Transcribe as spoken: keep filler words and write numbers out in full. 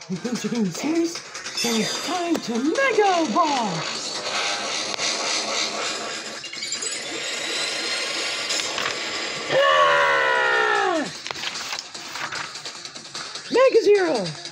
You think you're getting serious? Then it's time to Mega Ball! Ah! Mega Zero!